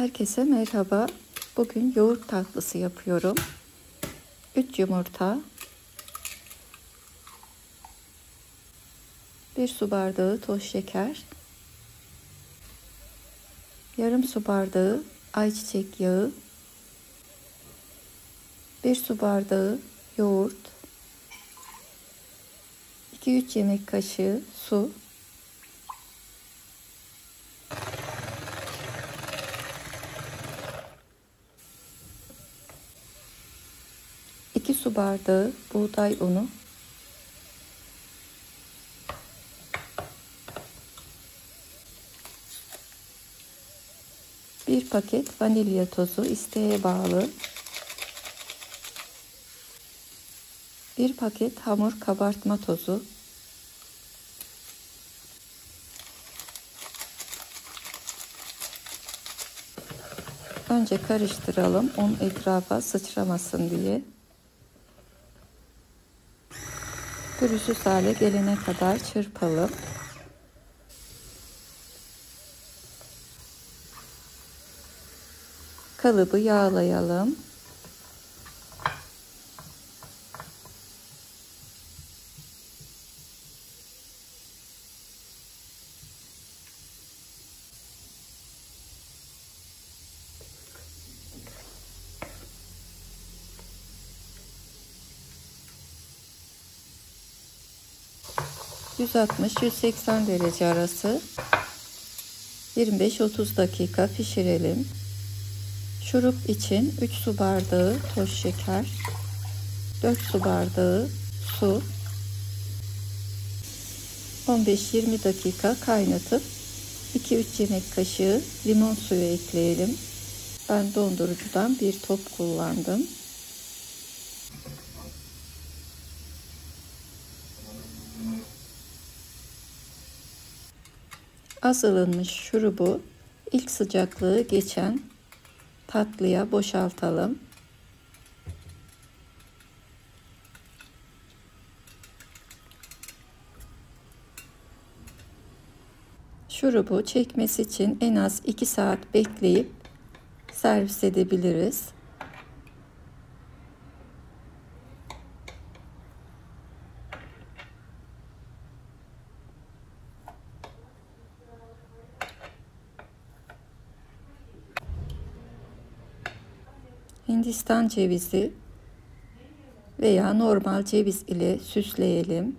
Herkese merhaba. Bugün yoğurt tatlısı yapıyorum. 3 yumurta, 1 su bardağı toz şeker, yarım su bardağı ayçiçek yağı, 1 su bardağı yoğurt, 2-3 yemek kaşığı su, 2 su bardağı buğday unu, 1 paket vanilya tozu, isteğe bağlı, 1 paket hamur kabartma tozu, önce karıştıralım un etrafa sıçramasın diye. Pürüzsüz hale gelene kadar çırpalım. Kalıbı yağlayalım. ...160-180 derece arası 25-30 dakika pişirelim. Şurup için 3 su bardağı toz şeker, 4 su bardağı su, 15-20 dakika kaynatıp 2-3 yemek kaşığı limon suyu ekleyelim. Ben dondurucudan bir top kullandım. Az ılınmış şurubu ilk sıcaklığı geçen tatlıya boşaltalım. Şurubu çekmesi için en az 2 saat bekleyip servis edebiliriz. Hindistan cevizi veya normal ceviz ile süsleyelim.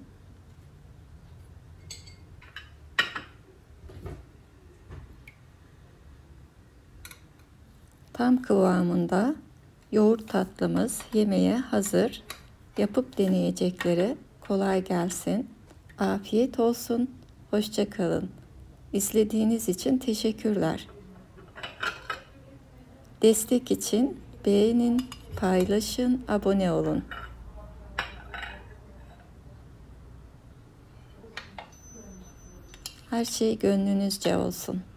Tam kıvamında yoğurt tatlımız yemeğe hazır. Yapıp deneyeceklere kolay gelsin. Afiyet olsun. Hoşça kalın. İzlediğiniz için teşekkürler. Destek için beğenin, paylaşın, abone olun. Her şey gönlünüzce olsun.